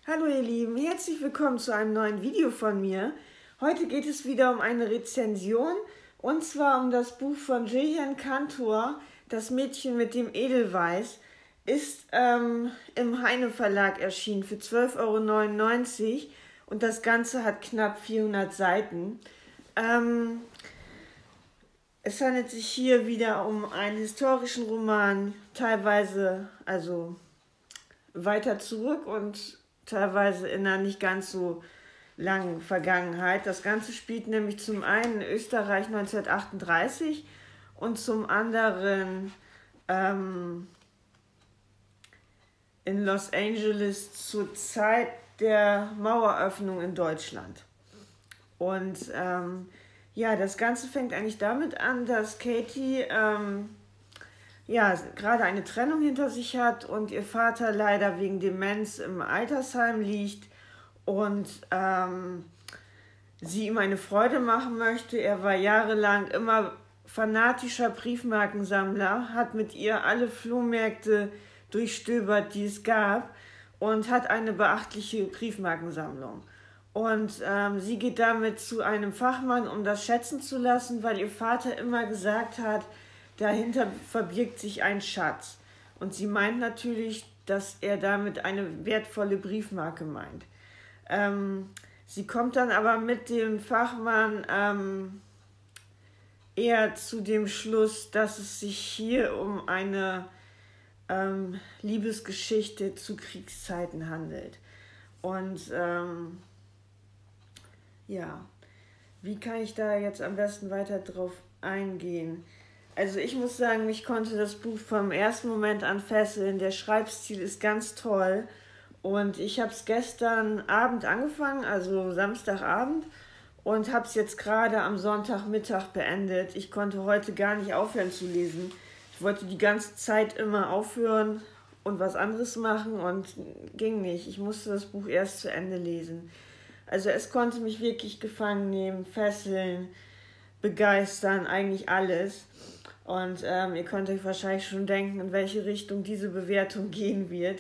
Hallo ihr Lieben, herzlich willkommen zu einem neuen Video von mir. Heute geht es wieder um eine Rezension und zwar um das Buch von Gillian Cantor, Das Mädchen mit dem Edelweiß. Ist im Heine Verlag erschienen für 12,99 € und das Ganze hat knapp 400 Seiten. Es handelt sich hier wieder um einen historischen Roman, teilweise also weiter zurück und teilweise in einer nicht ganz so langen Vergangenheit. Das Ganze spielt nämlich zum einen in Österreich 1938 und zum anderen in Los Angeles zur Zeit der Maueröffnung in Deutschland. Und ja, das Ganze fängt eigentlich damit an, dass Katie ja, gerade eine Trennung hinter sich hat und ihr Vater leider wegen Demenz im Altersheim liegt und sie ihm eine Freude machen möchte. Er war jahrelang immer fanatischer Briefmarkensammler, hat mit ihr alle Flohmärkte durchstöbert, die es gab, und hat eine beachtliche Briefmarkensammlung. Und sie geht damit zu einem Fachmann, um das schätzen zu lassen, weil ihr Vater immer gesagt hat, dahinter verbirgt sich ein Schatz. Und sie meint natürlich, dass er damit eine wertvolle Briefmarke meint. Sie kommt dann aber mit dem Fachmann eher zu dem Schluss, dass es sich hier um eine Liebesgeschichte zu Kriegszeiten handelt. Und ja, wie kann ich da jetzt am besten weiter drauf eingehen? Also ich muss sagen, mich konnte das Buch vom ersten Moment an fesseln. Der Schreibstil ist ganz toll. Und ich habe es gestern Abend angefangen, also Samstagabend, und habe es jetzt gerade am Sonntagmittag beendet. Ich konnte heute gar nicht aufhören zu lesen. Ich wollte die ganze Zeit immer aufhören und was anderes machen und ging nicht. Ich musste das Buch erst zu Ende lesen. Also es konnte mich wirklich gefangen nehmen, fesseln, begeistern, eigentlich alles. Und ihr könnt euch wahrscheinlich schon denken, in welche Richtung diese Bewertung gehen wird.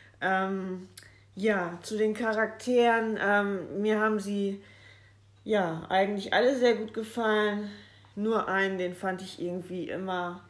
Ja, zu den Charakteren. Mir haben sie ja eigentlich alle sehr gut gefallen. Nur einen, den fand ich irgendwie immer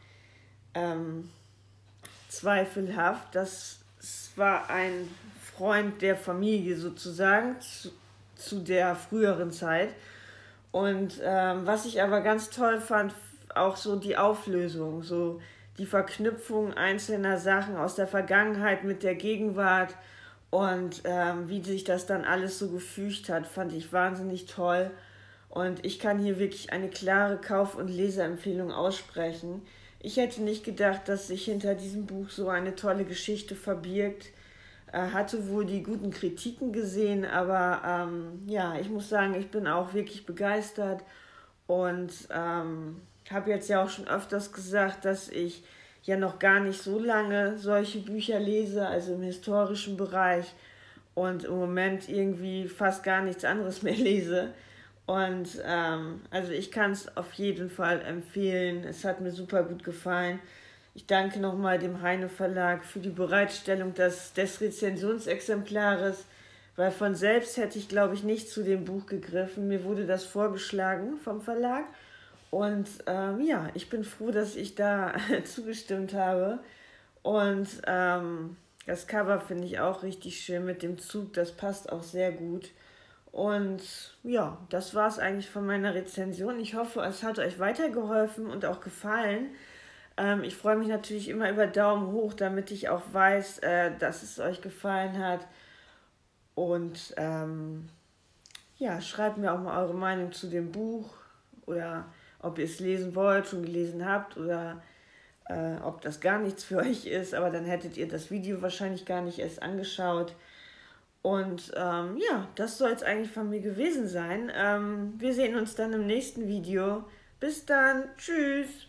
zweifelhaft. Das war ein Freund der Familie sozusagen, zu der früheren Zeit. Und was ich aber ganz toll fand, auch so die Auflösung, so die Verknüpfung einzelner Sachen aus der Vergangenheit mit der Gegenwart und wie sich das dann alles so gefügt hat, fand ich wahnsinnig toll. Und ich kann hier wirklich eine klare Kauf- und Leseempfehlung aussprechen. Ich hätte nicht gedacht, dass sich hinter diesem Buch so eine tolle Geschichte verbirgt. Hatte wohl die guten Kritiken gesehen, aber ja, ich muss sagen, ich bin auch wirklich begeistert und habe jetzt ja auch schon öfters gesagt, dass ich ja noch gar nicht so lange solche Bücher lese, also im historischen Bereich, und im Moment irgendwie fast gar nichts anderes mehr lese. Und also ich kann es auf jeden Fall empfehlen. Es hat mir super gut gefallen. Ich danke nochmal dem Heine Verlag für die Bereitstellung des Rezensionsexemplares, weil von selbst hätte ich, glaube ich, nicht zu dem Buch gegriffen. Mir wurde das vorgeschlagen vom Verlag. Und ja, ich bin froh, dass ich da zugestimmt habe. Und das Cover finde ich auch richtig schön mit dem Zug. Das passt auch sehr gut. Und ja, das war es eigentlich von meiner Rezension. Ich hoffe, es hat euch weitergeholfen und auch gefallen. Ich freue mich natürlich immer über Daumen hoch, damit ich auch weiß, dass es euch gefallen hat. Und ja, schreibt mir auch mal eure Meinung zu dem Buch oder ob ihr es lesen wollt, schon gelesen habt oder ob das gar nichts für euch ist. Aber dann hättet ihr das Video wahrscheinlich gar nicht erst angeschaut. Und ja, das soll es eigentlich von mir gewesen sein. Wir sehen uns dann im nächsten Video. Bis dann. Tschüss.